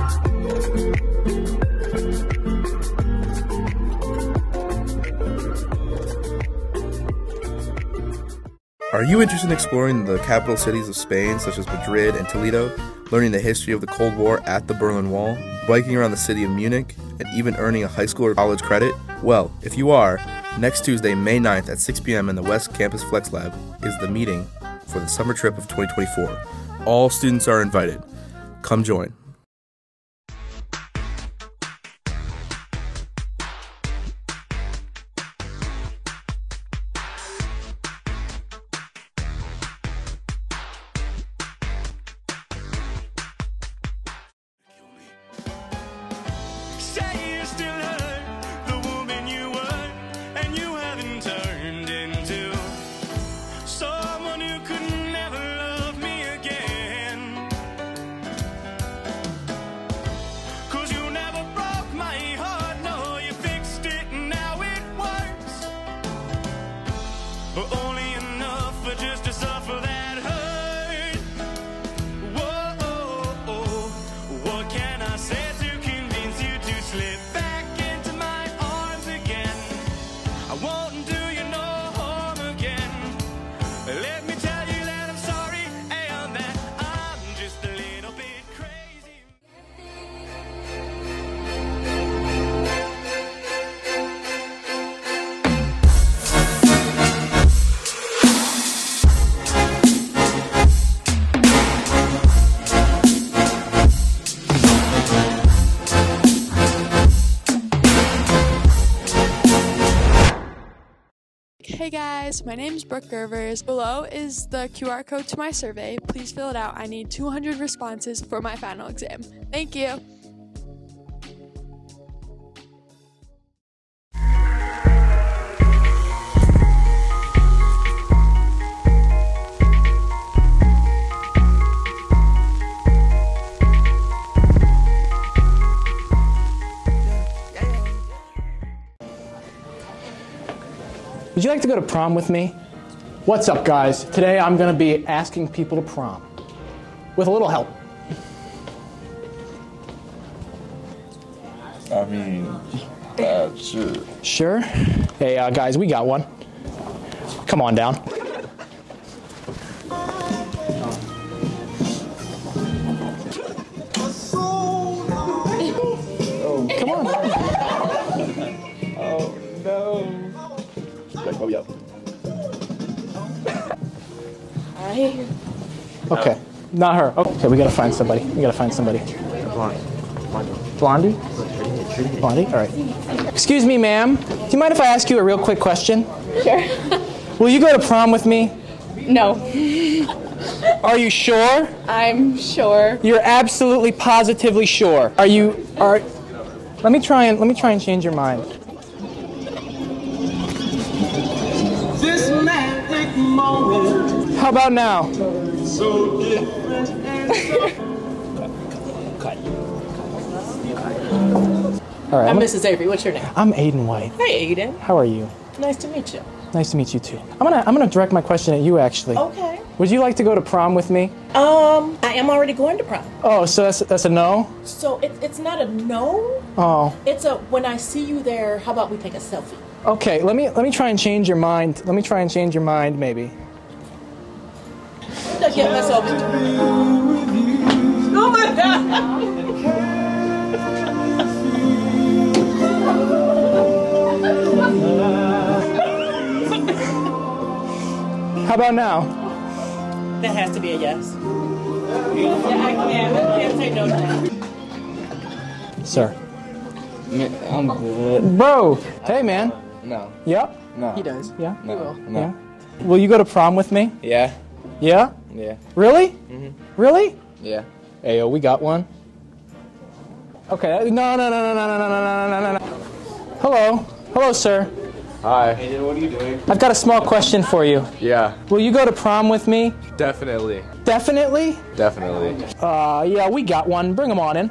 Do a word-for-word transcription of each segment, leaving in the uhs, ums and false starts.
Are you interested in exploring the capital cities of Spain, such as Madrid and Toledo, learning the history of the Cold War at the Berlin Wall, biking around the city of Munich, and even earning a high school or college credit? Well, if you are, next Tuesday, May ninth at six p m in the West Campus Flex Lab is the meeting for the summer trip of twenty twenty-four. All students are invited. Come join. Hey guys, my name is Brooke Gervers. Below is the Q R code to my survey. Please fill it out. I need two hundred responses for my final exam. Thank you. Would you like to go to prom with me? What's up, guys? Today I'm going to be asking people to prom. With a little help. I mean, uh, sure. Sure? Hey, uh, guys, we got one. Come on down. Oh, come on. Oh, no. Oh, yeah. Hi. Okay, not her. Okay, we gotta find somebody. We gotta find somebody. Blondie. Blondie? Blondie? All right. Excuse me, ma'am. Do you mind if I ask you a real quick question? Sure. Will you go to prom with me? No. Are you sure? I'm sure. You're absolutely positively sure. Are you? Are? Let me try and let me try and change your mind. This magic moment. How about now? So different and so Cut. All right. I'm Missus Avery. What's your name? I'm Aiden White. Hi, Aiden. How are you? Nice to meet you. Nice to meet you too. I'm gonna I'm gonna direct my question at you actually. Okay. Would you like to go to prom with me? Um, I am already going to prom. Oh, so that's that's a no? So it, it's not a no. Oh. It's a when I see you there. How about we take a selfie? Okay. Let me let me try and change your mind. Let me try and change your mind, maybe. I'll get myself into. Oh my God. How about now? That has to be a yes. Yeah, I can. I can't say no to that. Sir. I'm good. Bro. Hey, man. No. Yep. No. He does. Yeah. No. No. Yeah. Will you go to prom with me? Yeah. Yeah? Yeah. Really? Mm-hmm. Really? Yeah. Ayo, we got one. Okay. No, no, no, no, no, no, no, no, no, no. Hello. Hello, sir. Hi. Hey, what are you doing? I've got a small question for you. Yeah. Will you go to prom with me? Definitely. Definitely? Definitely. Uh, yeah, we got one. Bring them on in.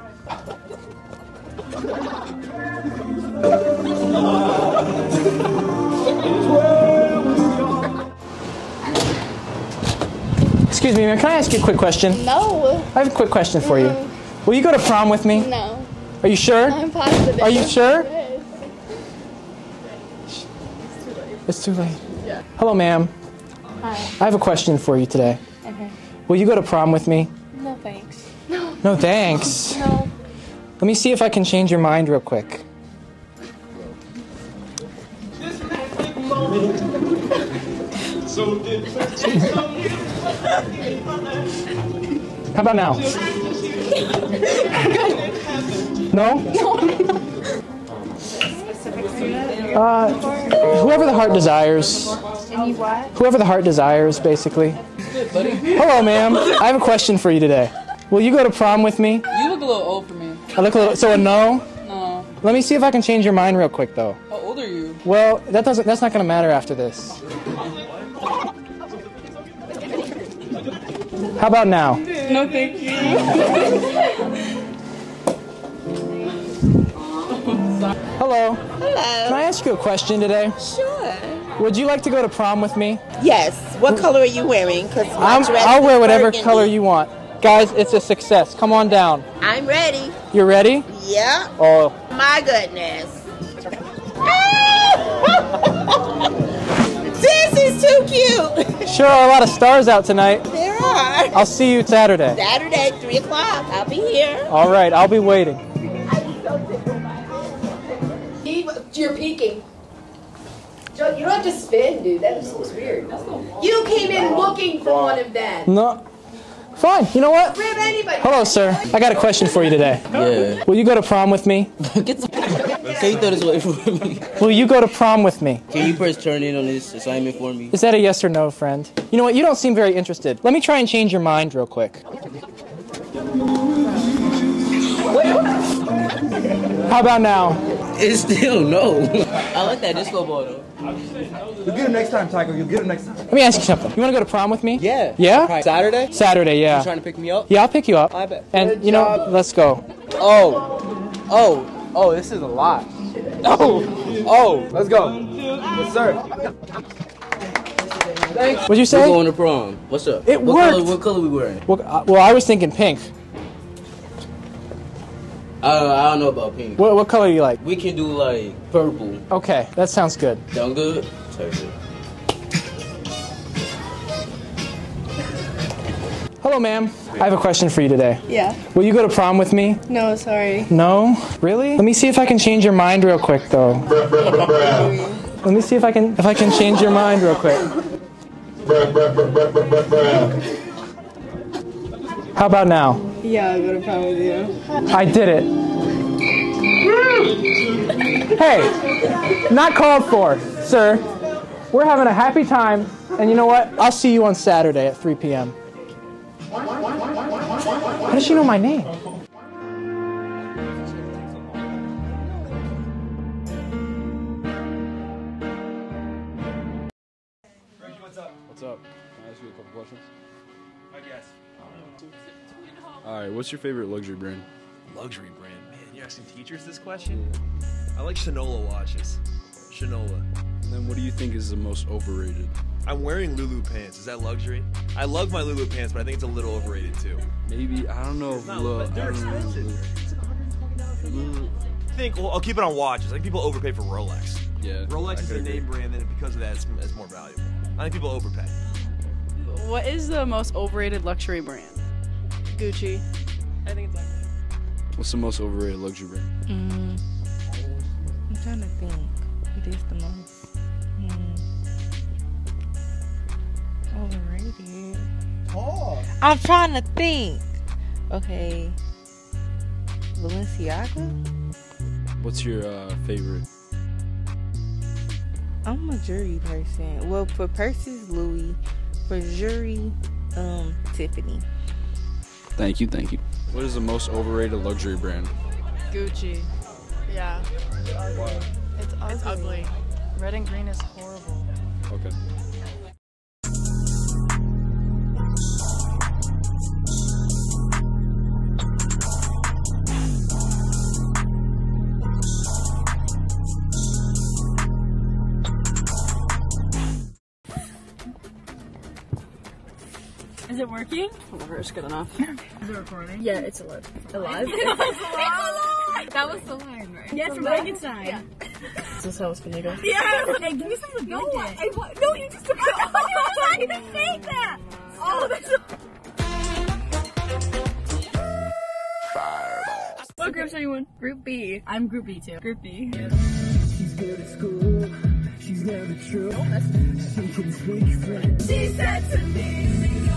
Excuse me, ma'am. Can I ask you a quick question? No. I have a quick question for you. Will you go to prom with me? No. Are you sure? I'm positive. Are you sure? Yes. It's too late. Yeah. Hello, ma'am. Hi. I have a question for you today. Okay. Will you go to prom with me? No thanks. No. No, thanks. No. Let me see if I can change your mind real quick. How about now? No? Uh, whoever the heart desires. Whoever the heart desires, basically. Hello, ma'am. I have a question for you today. Will you go to prom with me? You look a little old for me. I look a little. So a no? No. Let me see if I can change your mind real quick, though. How old are you? Well, that doesn't. That's not going to matter after this. How about now? No, thank you. Hello. Hello. Can I ask you a question today? Sure. Would you like to go to prom with me? Yes. What color are you wearing? Because I'm, I'll wear whatever color you want. Guys, it's a success. Come on down. I'm ready. You're ready? Yeah. Oh. My goodness. This is too cute. Sure are a lot of stars out tonight. There are. I'll see you Saturday. Saturday, three o'clock. I'll be here. All right, I'll be waiting. You're peeking. Joe, you don't have to spin, dude. That just looks weird. You came in looking for one of them. No. Fine. You know what? Grab anybody. Hello, sir. I got a question for you today. Yeah. Will you go to prom with me? Get the. Can you throw this away from me? Will you go to prom with me? Can you press turn in on this assignment for me? Is that a yes or no, friend? You know what? You don't seem very interested. Let me try and change your mind real quick. How about now? It's still no. I like that disco ball though. You'll get him next time, Tiger. You'll get him next time. Let me ask you something. You want to go to prom with me? Yeah. Yeah? Right. Saturday? Saturday, yeah. You trying to pick me up? Yeah, I'll pick you up. I bet. And, Good you know, job. let's go. Oh. Oh. Oh, this is a lot. Oh. Oh. Let's go. Yes, sir. Thanks. What'd you We're say? going to prom. What's up? It what worked. Color, what color we wearing? Well, uh, well, I was thinking pink. Uh, I don't know about pink. What, what color do you like? We can do like purple. Okay, that sounds good. Sound good? Sound good. Hello, ma'am. I have a question for you today. Yeah. Will you go to prom with me? No, sorry. No? Really? Let me see if I can change your mind real quick, though. Let me see if I can if I can change your mind real quick. How about now? Yeah, I'll go to prom with you. I did it. Hey, not called for, sir. We're having a happy time, and you know what? I'll see you on Saturday at three p m How does she know my name? What's up? What's up? Can I ask you a couple questions? I guess. Alright, what's your favorite luxury brand? Luxury brand? Man, you're asking teachers this question? I like Shinola watches. Shinola. And then what do you think is the most overrated? I'm wearing Lulu pants. Is that luxury? I love my Lulu pants, but I think it's a little overrated too. Maybe, I don't know. It's not, Lil- but they're I don't know. expensive. It's like one hundred twenty dollars. Lil- I think, well, I'll keep it on watches. I think people overpay for Rolex. Yeah. Rolex I is could a agree. name brand, and because of that, it's, it's more valuable. I think people overpay. What is the most overrated luxury brand? Gucci. I think it's luxury. What's the most overrated luxury brand? Mm, I'm trying to think. What is the most mm, overrated? Oh. I'm trying to think. Okay. Balenciaga? What's your uh, favorite? I'm a jewelry person. Well, for purses, Louis. For jewelry, um, Tiffany. Thank you, thank you. What is the most overrated luxury brand? Gucci. Yeah. It's ugly. It's ugly. Red and green is horrible. Okay. Is Is it working? Whatever, it's good enough. Is it recording? Yeah, it's alive. Alive? It's alive! That was the line, right? Yes, from Frankenstein. Yeah. Is this how it's gonna go? Yes! Hey, give me some of the No, blanket. I want. No, you just took it off. I didn't even say that! Oh, that's a... What groups are you in? Group B. I'm Group B too. Group B. She's good at school. She's never true. She can speak French. She said to me,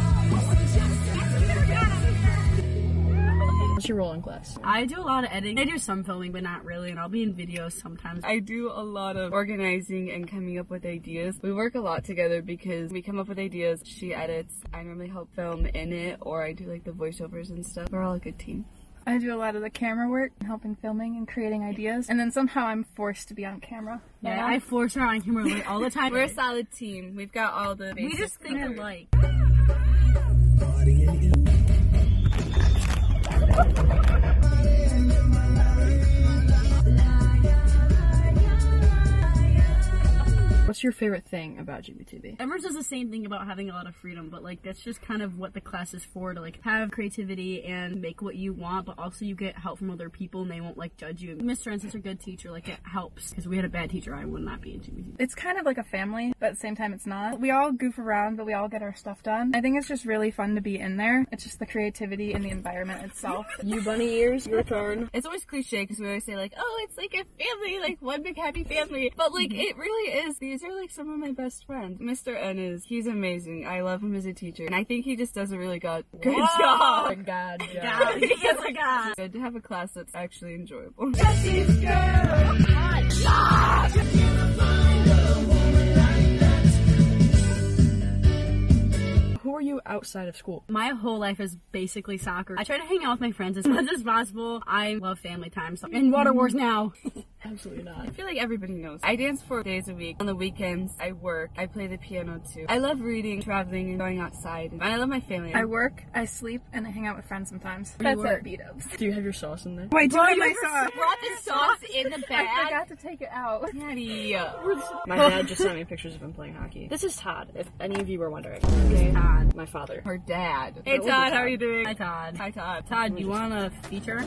What's your role in class? I do a lot of editing. I do some filming, but not really, and I'll be in videos sometimes. I do a lot of organizing and coming up with ideas. We work a lot together because we come up with ideas. She edits. I normally help film in it, or I do like the voiceovers and stuff. We're all a good team. I do a lot of the camera work, helping filming and creating ideas, and then somehow I'm forced to be on camera. Yeah, I force her on camera like, all the time. We're a solid team. We've got all the basics. We just think alike. What's your favorite thing about G B T V? Everyone says the same thing about having a lot of freedom, but like that's just kind of what the class is for, to like have creativity and make what you want, but also you get help from other people and they won't like judge you. Mister and such a good teacher, like it helps, because we had a bad teacher, I would not be in G B T V. It's kind of like a family, but at the same time it's not. We all goof around, but we all get our stuff done. I think it's just really fun to be in there. It's just the creativity and the environment itself. You bunny ears, your turn. It's always cliche because we always say like, oh, it's like a family, like one big happy family, but like it really is. These are like some of my best friends. Mister N is, he's amazing. I love him as a teacher, and I think he just does a really good, good Whoa. job. A god job. God, he is a god. Good to have a class that's actually enjoyable. Who are you outside of school? My whole life is basically soccer. I try to hang out with my friends as much as possible. I love family time. So and Water Wars now. Absolutely not. I feel like everybody knows. I dance four days a week. On the weekends, I work. I play the piano too. I love reading, traveling, and going outside. And I love my family. I work, I sleep, and I hang out with friends sometimes. Where That's you it, work? beat-ups. Do you have your sauce in there? Oh, I do Bro, have you my sauce. brought the sauce in the bag? I forgot to take it out. Daddy. My dad just sent me pictures of him playing hockey. This is Todd, if any of you were wondering. Okay. Todd. My father. Her dad. Hey That Todd, wasn't how are you doing? Hi Todd. Hi Todd. Todd, you want a feature?